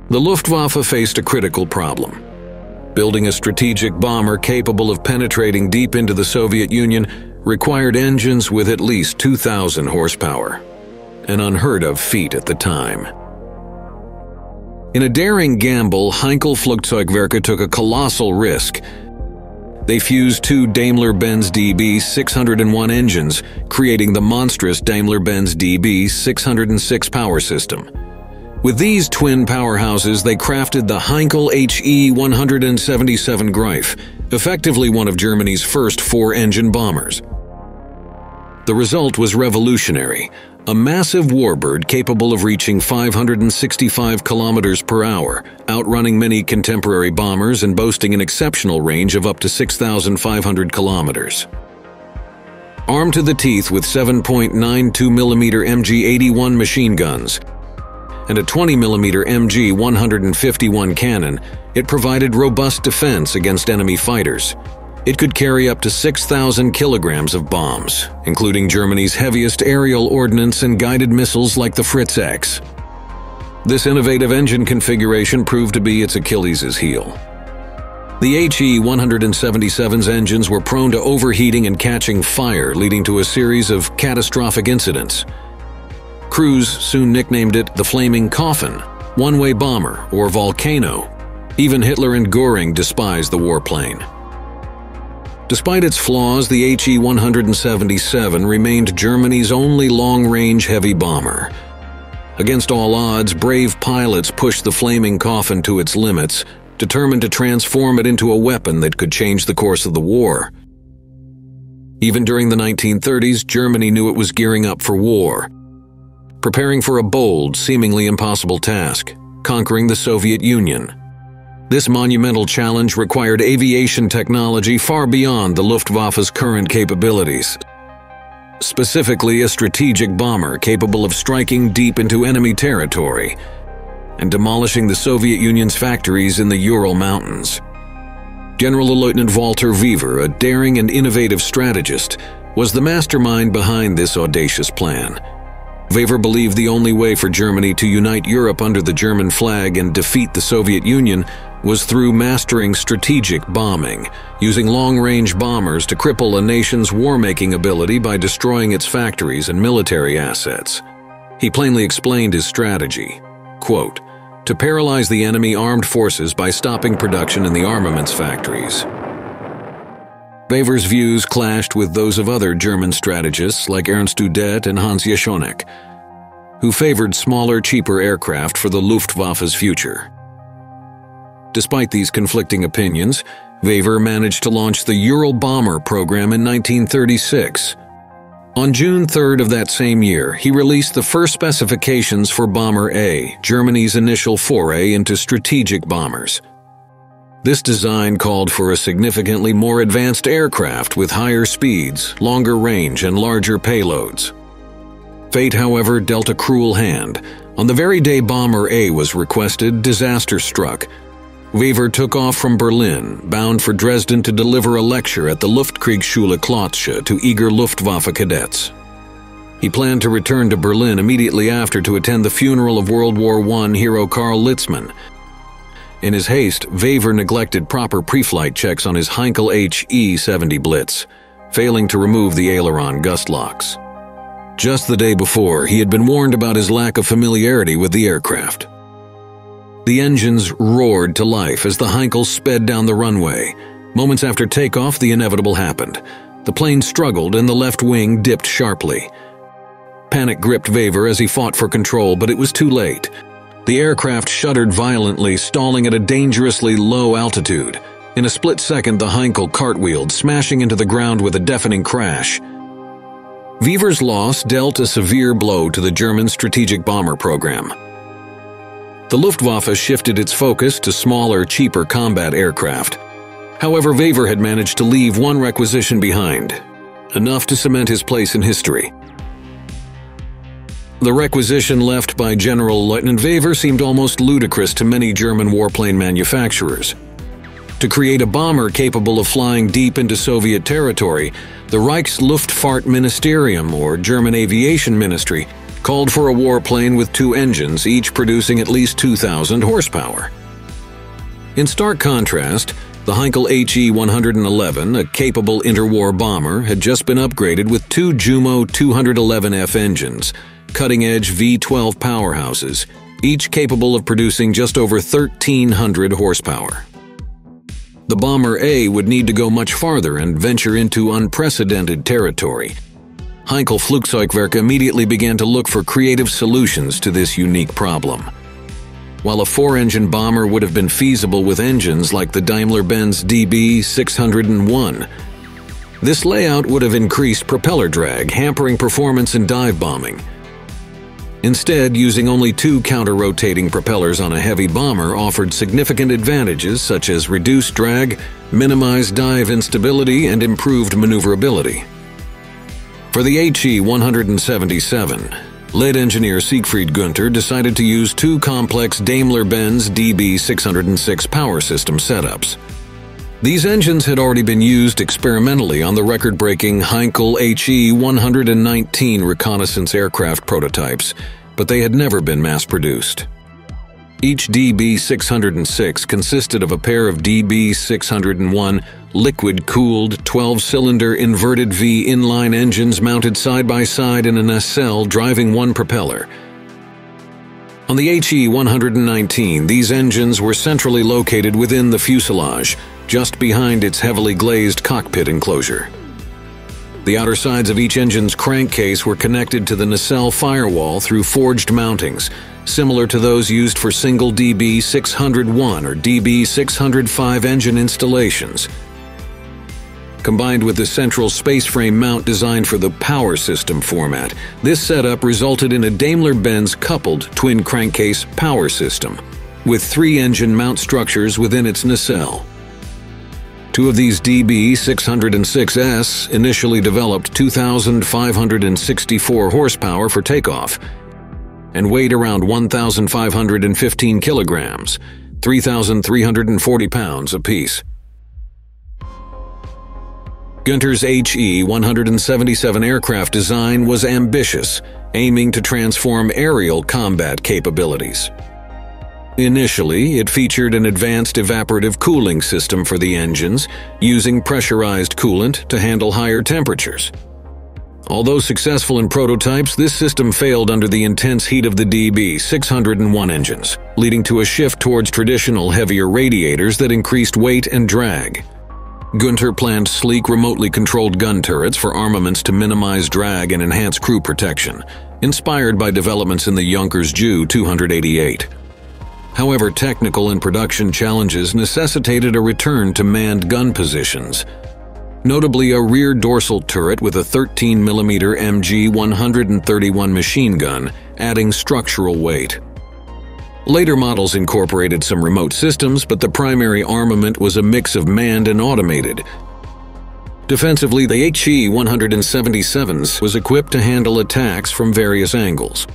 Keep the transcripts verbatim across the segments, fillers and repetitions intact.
The Luftwaffe faced a critical problem. Building a strategic bomber capable of penetrating deep into the Soviet Union required engines with at least two thousand horsepower, an unheard-of feat at the time. In a daring gamble, Heinkel Flugzeugwerke took a colossal risk. They fused two Daimler-Benz D B six hundred one engines, creating the monstrous Daimler-Benz D B six hundred six power system. With these twin powerhouses, they crafted the Heinkel He one seventy-seven Greif, effectively one of Germany's first four-engine bombers. The result was revolutionary, a massive warbird capable of reaching five hundred sixty-five kilometers per hour, outrunning many contemporary bombers and boasting an exceptional range of up to six thousand five hundred kilometers. Armed to the teeth with seven point nine two millimeter M G eighty-one machine guns and a twenty millimeter M G one fifty-one cannon, it provided robust defense against enemy fighters. It could carry up to six thousand kilograms of bombs, including Germany's heaviest aerial ordnance and guided missiles like the Fritz X. This innovative engine configuration proved to be its Achilles' heel. The He one seventy-seven's engines were prone to overheating and catching fire, leading to a series of catastrophic incidents. Crews soon nicknamed it the Flaming Coffin, One-Way Bomber, or Volcano. Even Hitler and Göring despised the warplane. Despite its flaws, the He one seventy-seven remained Germany's only long-range heavy bomber. Against all odds, brave pilots pushed the Flaming Coffin to its limits, determined to transform it into a weapon that could change the course of the war. Even during the nineteen thirties, Germany knew it was gearing up for war, preparing for a bold, seemingly impossible task, conquering the Soviet Union. This monumental challenge required aviation technology far beyond the Luftwaffe's current capabilities. Specifically, a strategic bomber capable of striking deep into enemy territory and demolishing the Soviet Union's factories in the Ural Mountains. General-Lieutenant Walter Wever, a daring and innovative strategist, was the mastermind behind this audacious plan. Wever believed the only way for Germany to unite Europe under the German flag and defeat the Soviet Union was through mastering strategic bombing, using long-range bombers to cripple a nation's war-making ability by destroying its factories and military assets. He plainly explained his strategy, quote, to paralyze the enemy armed forces by stopping production in the armaments factories. Wever's views clashed with those of other German strategists like Ernst Udet and Hans Jeschonek, who favored smaller, cheaper aircraft for the Luftwaffe's future. Despite these conflicting opinions, Wever managed to launch the Ural Bomber program in nineteen thirty-six. On June third of that same year, he released the first specifications for Bomber A, Germany's initial foray into strategic bombers. This design called for a significantly more advanced aircraft with higher speeds, longer range, and larger payloads. Fate, however, dealt a cruel hand. On the very day Bomber A was requested, disaster struck. Wever took off from Berlin, bound for Dresden to deliver a lecture at the Luftkriegschule Klotzsche to eager Luftwaffe cadets. He planned to return to Berlin immediately after to attend the funeral of World War One hero Karl Litzmann. In his haste, Wever neglected proper pre-flight checks on his Heinkel He seventy Blitz, failing to remove the aileron gust locks. Just the day before, he had been warned about his lack of familiarity with the aircraft. The engines roared to life as the Heinkel sped down the runway. Moments after takeoff, the inevitable happened. The plane struggled and the left wing dipped sharply. Panic gripped Wever as he fought for control, but it was too late. The aircraft shuddered violently, stalling at a dangerously low altitude. In a split second, the Heinkel cartwheeled, smashing into the ground with a deafening crash. Wever's loss dealt a severe blow to the German strategic bomber program. The Luftwaffe shifted its focus to smaller, cheaper combat aircraft. However, Wever had managed to leave one requisition behind, enough to cement his place in history. The requisition left by General-Lieutenant Wever seemed almost ludicrous to many German warplane manufacturers. To create a bomber capable of flying deep into Soviet territory, the Reichsluftfahrtministerium, or German Aviation Ministry, called for a warplane with two engines, each producing at least two thousand horsepower. In stark contrast, the Heinkel He one eleven, a capable interwar bomber, had just been upgraded with two Jumo two eleven F engines, cutting-edge V twelve powerhouses, each capable of producing just over thirteen hundred horsepower. The Bomber A would need to go much farther and venture into unprecedented territory. Heinkel Flugzeugwerke immediately began to look for creative solutions to this unique problem. While a four-engine bomber would have been feasible with engines like the Daimler-Benz D B six oh one, this layout would have increased propeller drag, hampering performance in dive bombing. Instead, using only two counter-rotating propellers on a heavy bomber offered significant advantages such as reduced drag, minimized dive instability, and improved maneuverability. For the He one seventy-seven, lead engineer Siegfried Günther decided to use two complex Daimler-Benz D B six oh six power system setups. These engines had already been used experimentally on the record-breaking Heinkel He one nineteen reconnaissance aircraft prototypes, but they had never been mass-produced. Each D B six oh six consisted of a pair of D B six oh one liquid-cooled twelve-cylinder inverted V inline engines mounted side-by-side in a nacelle driving one propeller. On the He one nineteen, these engines were centrally located within the fuselage, just behind its heavily glazed cockpit enclosure. The outer sides of each engine's crankcase were connected to the nacelle firewall through forged mountings, similar to those used for single D B six oh one or D B six oh five engine installations. Combined with the central space frame mount designed for the power system format, this setup resulted in a Daimler-Benz coupled twin crankcase power system, with three engine mount structures within its nacelle. Two of these D B six oh six S initially developed two thousand five hundred sixty-four horsepower for takeoff and weighed around one thousand five hundred fifteen kilograms, three thousand three hundred forty pounds apiece. Günther's He one seventy-seven aircraft design was ambitious, aiming to transform aerial combat capabilities. Initially, it featured an advanced evaporative cooling system for the engines, using pressurized coolant to handle higher temperatures. Although successful in prototypes, this system failed under the intense heat of the D B six oh one engines, leading to a shift towards traditional heavier radiators that increased weight and drag. Günther planned sleek, remotely controlled gun turrets for armaments to minimize drag and enhance crew protection, inspired by developments in the Junkers Ju two eighty-eight. However, technical and production challenges necessitated a return to manned gun positions, notably a rear dorsal turret with a thirteen millimeter M G one thirty-one machine gun, adding structural weight. Later models incorporated some remote systems, but the primary armament was a mix of manned and automated. Defensively, the He one seventy-seven was equipped to handle attacks from various angles.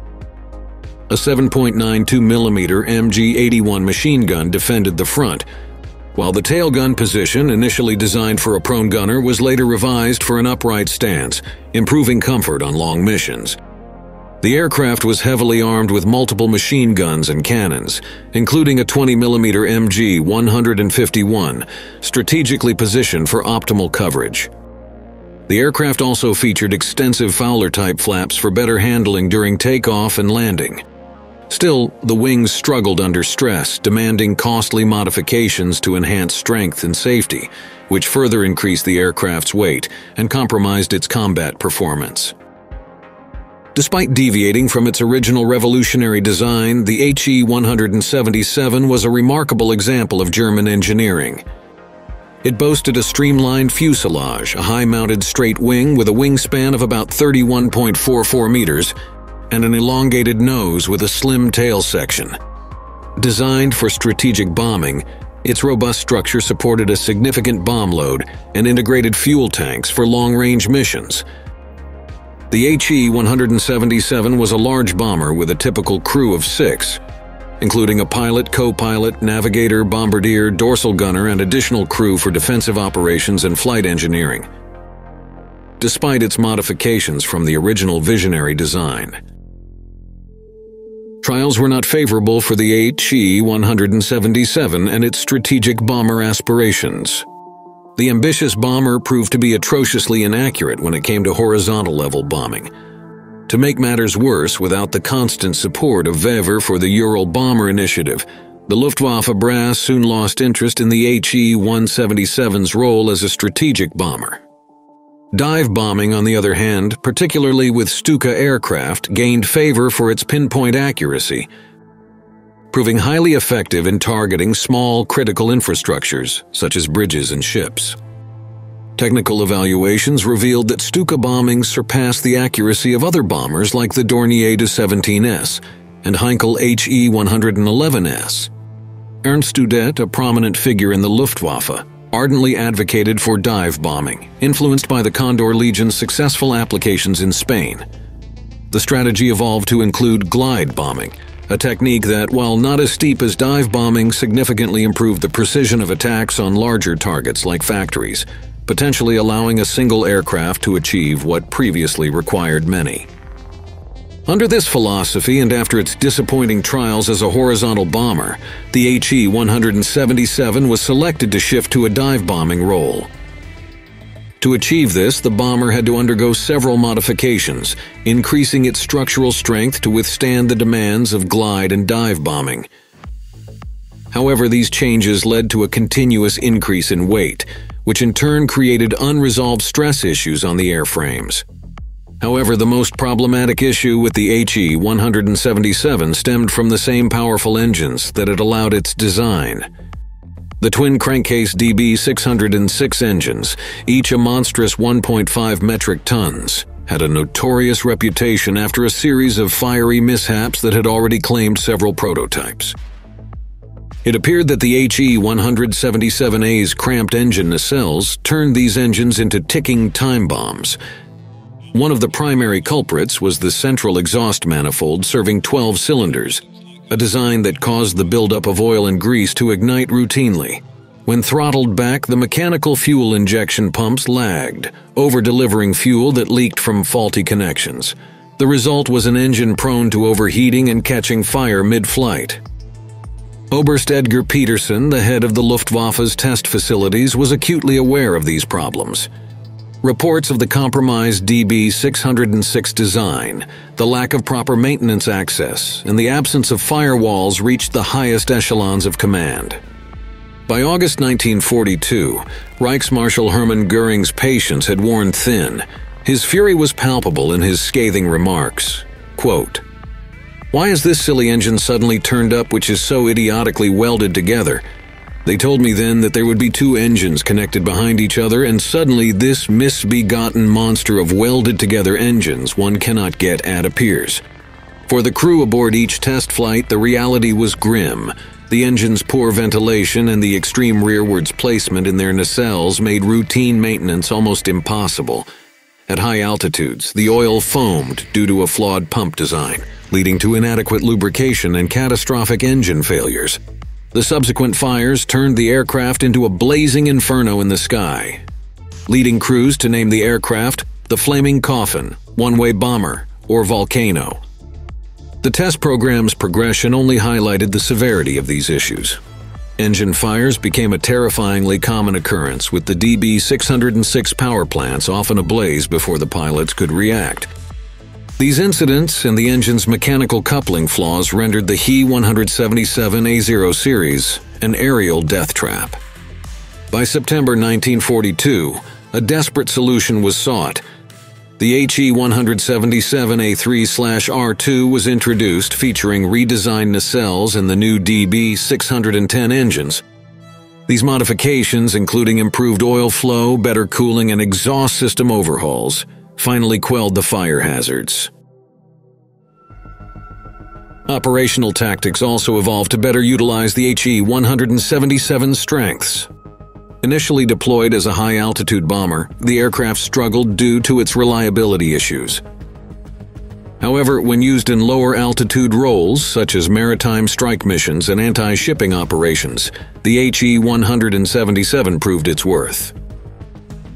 A seven point nine two millimeter M G eighty-one machine gun defended the front, while the tail gun position, initially designed for a prone gunner, was later revised for an upright stance, improving comfort on long missions. The aircraft was heavily armed with multiple machine guns and cannons, including a twenty millimeter M G one fifty-one, strategically positioned for optimal coverage. The aircraft also featured extensive Fowler-type flaps for better handling during takeoff and landing. Still, the wings struggled under stress, demanding costly modifications to enhance strength and safety, which further increased the aircraft's weight and compromised its combat performance. Despite deviating from its original revolutionary design, the He one seventy-seven was a remarkable example of German engineering. It boasted a streamlined fuselage, a high-mounted straight wing with a wingspan of about thirty-one point four four meters, and an elongated nose with a slim tail section. Designed for strategic bombing, its robust structure supported a significant bomb load and integrated fuel tanks for long-range missions. The He one seventy-seven was a large bomber with a typical crew of six, including a pilot, co-pilot, navigator, bombardier, dorsal gunner, and additional crew for defensive operations and flight engineering. Despite its modifications from the original visionary design, Trials were not favorable for the H E one seventy-seven and its strategic bomber aspirations. The ambitious bomber proved to be atrociously inaccurate when it came to horizontal-level bombing. To make matters worse, without the constant support of Wever for the Ural Bomber Initiative, the Luftwaffe brass soon lost interest in the H E one seventy-seven's role as a strategic bomber. Dive bombing, on the other hand, particularly with Stuka aircraft, gained favor for its pinpoint accuracy, proving highly effective in targeting small, critical infrastructures, such as bridges and ships. Technical evaluations revealed that Stuka bombings surpassed the accuracy of other bombers like the Dornier two seventeen S and Heinkel H E one eleven S. Ernst Udet, a prominent figure in the Luftwaffe, ardently advocated for dive bombing, influenced by the Condor Legion's successful applications in Spain. The strategy evolved to include glide bombing, a technique that, while not as steep as dive bombing, significantly improved the precision of attacks on larger targets like factories, potentially allowing a single aircraft to achieve what previously required many. Under this philosophy, and after its disappointing trials as a horizontal bomber, the H E one seventy-seven was selected to shift to a dive bombing role. To achieve this, the bomber had to undergo several modifications, increasing its structural strength to withstand the demands of glide and dive bombing. However, these changes led to a continuous increase in weight, which in turn created unresolved stress issues on the airframes. However, the most problematic issue with the H E one seventy-seven stemmed from the same powerful engines that had allowed its design. The twin crankcase D B six oh six engines, each a monstrous one point five metric tons, had a notorious reputation after a series of fiery mishaps that had already claimed several prototypes. It appeared that the H E one seventy-seven A's cramped engine nacelles turned these engines into ticking time bombs. One of the primary culprits was the central exhaust manifold serving twelve cylinders, a design that caused the buildup of oil and grease to ignite routinely. When throttled back, the mechanical fuel injection pumps lagged, over-delivering fuel that leaked from faulty connections. The result was an engine prone to overheating and catching fire mid-flight. Oberst Edgar Peterson, the head of the Luftwaffe's test facilities, was acutely aware of these problems. Reports of the compromised D B six oh six design, the lack of proper maintenance access, and the absence of firewalls reached the highest echelons of command. By August nineteen forty-two, Reichsmarschall Hermann Göring's patience had worn thin. His fury was palpable in his scathing remarks. Quote, "Why is this silly engine suddenly turned up which is so idiotically welded together? They told me then that there would be two engines connected behind each other, and suddenly this misbegotten monster of welded-together engines one cannot get at appears. For the crew aboard each test flight, the reality was grim. The engine's poor ventilation and the extreme rearwards placement in their nacelles made routine maintenance almost impossible. At high altitudes, the oil foamed due to a flawed pump design, leading to inadequate lubrication and catastrophic engine failures. The subsequent fires turned the aircraft into a blazing inferno in the sky, leading crews to name the aircraft the Flaming Coffin, One-Way Bomber, or Volcano. The test program's progression only highlighted the severity of these issues. Engine fires became a terrifyingly common occurrence, with the D B six oh six power plants often ablaze before the pilots could react. These incidents and the engine's mechanical coupling flaws rendered the He one seventy-seven A zero series an aerial death trap. By September nineteen forty-two, a desperate solution was sought. The H E one seventy-seven A three R two was introduced, featuring redesigned nacelles and the new D B six ten engines. These modifications, including improved oil flow, better cooling, and exhaust system overhauls, finally quelled the fire hazards. Operational tactics also evolved to better utilize the H E one seventy-seven's strengths. Initially deployed as a high-altitude bomber, the aircraft struggled due to its reliability issues. However, when used in lower-altitude roles, such as maritime strike missions and anti-shipping operations, the H E one seventy-seven proved its worth.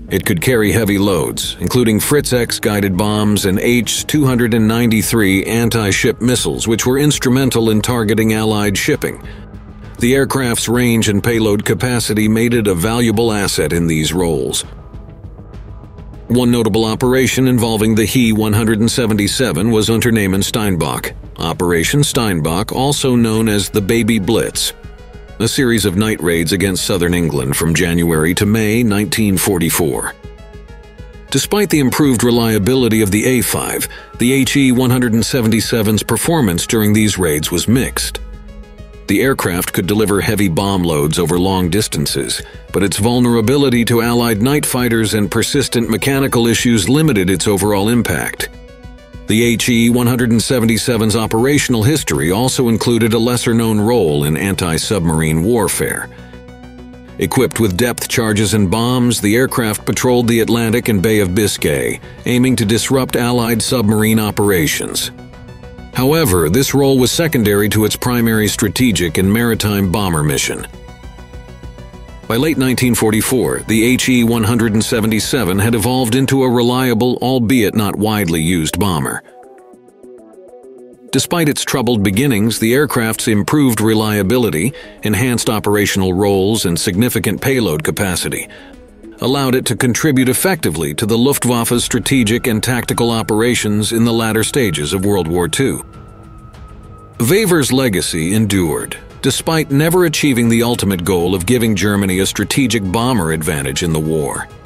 It could carry heavy loads, including Fritz X guided bombs and H two ninety-three anti-ship missiles, which were instrumental in targeting Allied shipping. The aircraft's range and payload capacity made it a valuable asset in these roles. One notable operation involving the He one seventy-seven was Unternehmen Steinbock, Operation Steinbock, also known as the Baby Blitz, a series of night raids against southern England from January to May nineteen forty-four. Despite the improved reliability of the A five, the He one seventy-seven's performance during these raids was mixed. The aircraft could deliver heavy bomb loads over long distances, but its vulnerability to Allied night fighters and persistent mechanical issues limited its overall impact. The He one seventy-seven's operational history also included a lesser-known role in anti-submarine warfare. Equipped with depth charges and bombs, the aircraft patrolled the Atlantic and Bay of Biscay, aiming to disrupt Allied submarine operations. However, this role was secondary to its primary strategic and maritime bomber mission. By late nineteen forty-four, the He one seventy-seven had evolved into a reliable, albeit not widely used bomber. Despite its troubled beginnings, the aircraft's improved reliability, enhanced operational roles, and significant payload capacity allowed it to contribute effectively to the Luftwaffe's strategic and tactical operations in the latter stages of World War Two. Weber's legacy endured, despite never achieving the ultimate goal of giving Germany a strategic bomber advantage in the war.